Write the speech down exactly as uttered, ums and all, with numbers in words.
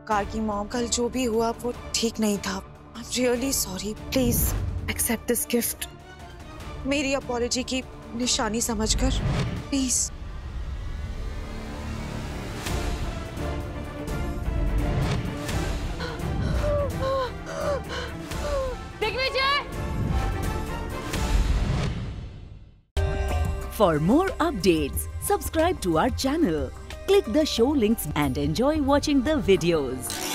Car की mom, कल जो भी हुआ वो ठीक नहीं था। I am really sorry, please accept this gift, मेरी अपॉलॉजी की निशानी समझकर, please. For more updates, subscribe to our channel, click the show links and enjoy watching the videos.